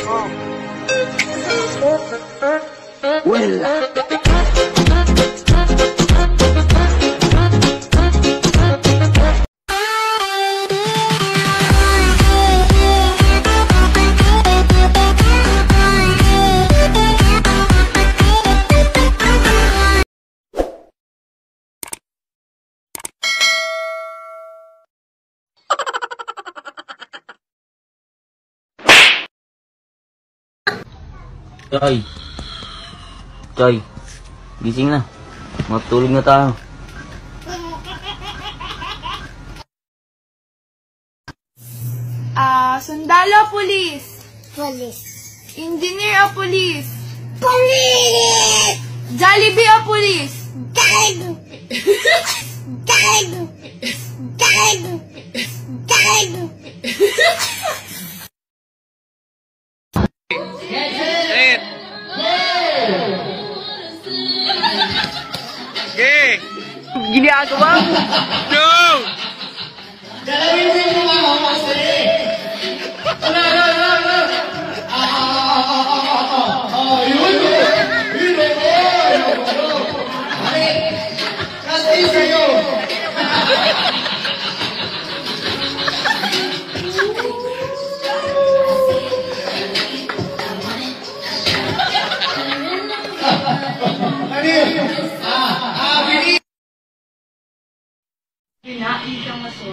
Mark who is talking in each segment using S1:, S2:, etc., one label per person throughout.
S1: Wala.
S2: Choy! Choy! Gising na. Matulog na tayo.
S3: Sundalo, pulis.
S4: Police.
S3: Engineer o pulis.
S4: Police!
S3: Jollibee o pulis.
S4: Guard! Guard! Guard! Guard!
S1: Ginagawa?
S5: No!
S3: Kinain kang maso.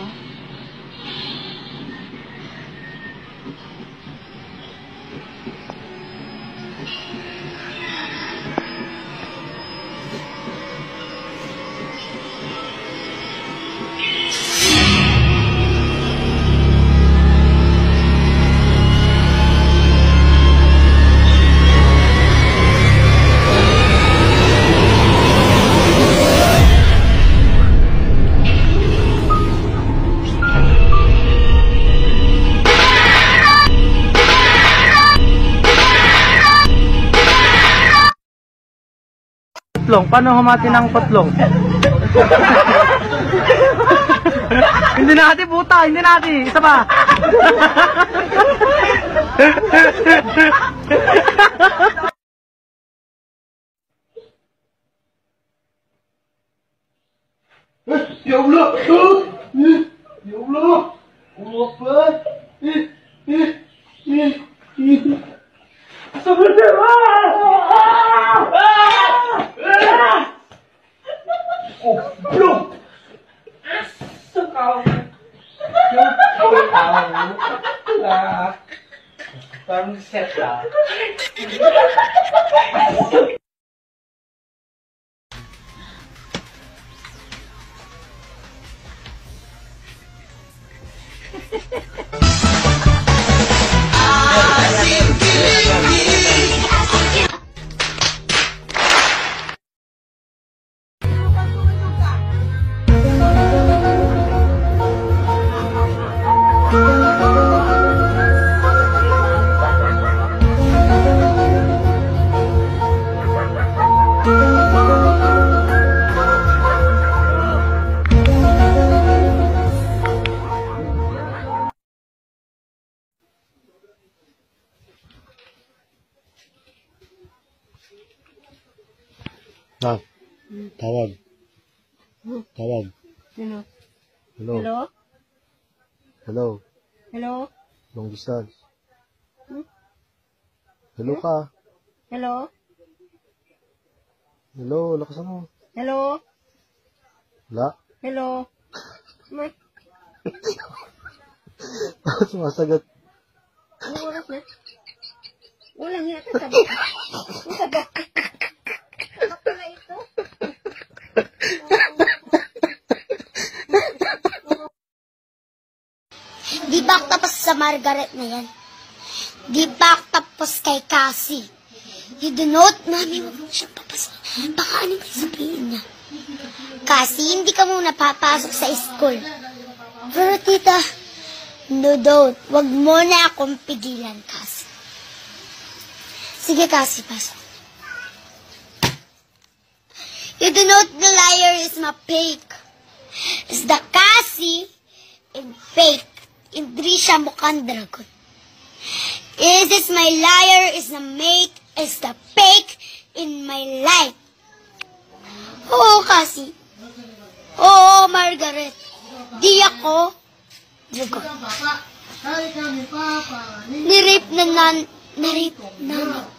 S1: Patlong? Paano humati ng patlong? Hindi natin puta, hindi natin. Isa pa. Ya Allah. Ya Allah. Allah Akbar. Goblok! Asa kau? Parang set lah.
S6: Tawag. Tawag.
S3: Sino?
S6: Hello.
S3: Hello?
S6: Hello.
S3: Hello?
S6: Long distance. Hello ka.
S3: Hello?
S6: Hello, lakas mo.
S3: Hello?
S6: Wala.
S3: Hello?
S6: Sumasagot.
S3: Ano oras na? Ulang yata sabi. Sabi. Ano pala ito?
S4: Di ba tapos sa Margaret na yan? Di ba tapos kay Cassie? You do not, mami, huwag mo siyang papasok. Baka ano ba sabihin niya? Cassie, hindi ka muna papasok sa school. Pero tita, no don't. Huwag mo na akong pigilan, Cassie. Sige, Cassie, pasok. You do not, the liar is my fake. It's the Cassie in fake. Hindi siya mukhang dragon. Is this my liar? Is the make? Is the fake in my life? Oo, Cassie. Oo, Margaret. Di ako. Digo. Nirape na narape nanay ko.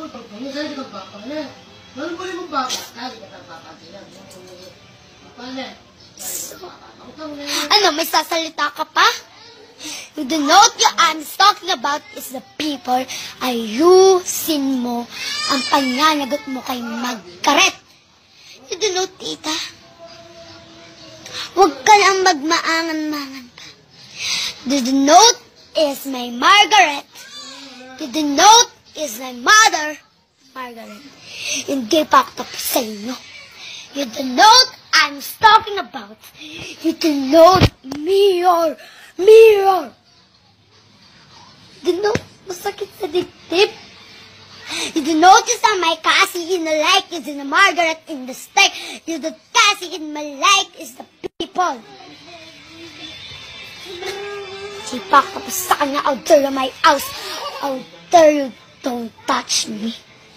S4: Ano, may sasalita ka pa? The note I'm talking about is the people. Ayusin mo ang pananagot mo kay Margaret. The note, tita. Huwag ka lang magmaangan-mangan pa. The note is my Margaret. The note is my mother, Margaret. Hindi pa ako tapos sa inyo. The note I'm talking about. The note, mirror. The note, masakit sa dibdib. The note is on my Cassie in the like is in the Margaret in the steak. The Cassie in my like is the people. Sipak tapos sa kanya, I'll tell you my house. I'll tell you, don't touch me.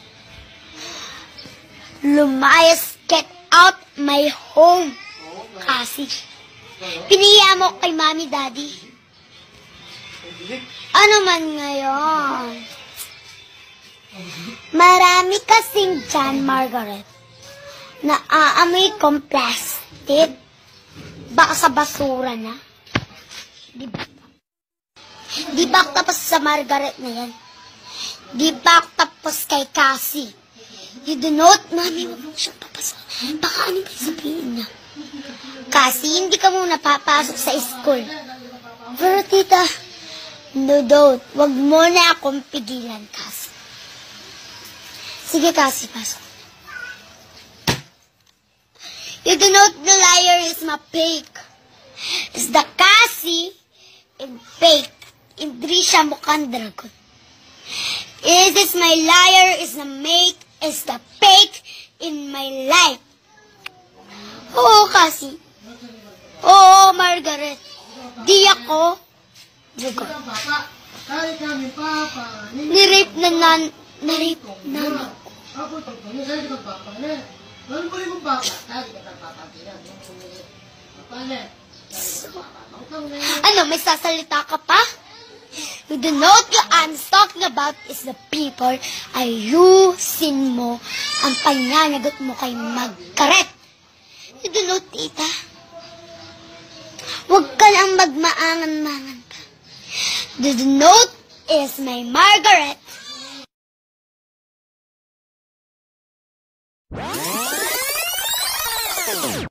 S4: Lumayas, get out my home, Cassie. Piniya mo kay Mami, Daddy. Ano man ngayon? Marami kasing dyan, Margaret, na aamoy kong plastic. Baka sa basura na. Di ba ako tapos sa Margaret na yan? Di ba ako tapos kay Cassie? You do not, Mami, huwag mo siyang papasok. Baka ano ba sabihin niya? Cassie, hindi ka muna papasok sa school. Pero tita, no doubt, huwag mo na akong pigilan, Cassie. Sige, Cassie, pasok. You do not, the liar is my fake. Is the Cassie in fake. Hindi siya mukhang dragon. Is this my liar? Is the make? Is the fake in my life? Oo, Cassie. Oo, Margaret. Di ako. Digo. Nirape na narape nanay ko. Ano, may sasalita ka pa? The note I'm talking about is the people. Ayusin mo ang pananagot mo kay Margaret. The note, tita. Huwag ka lang magmaangan-mangan pa. The note is my Margaret.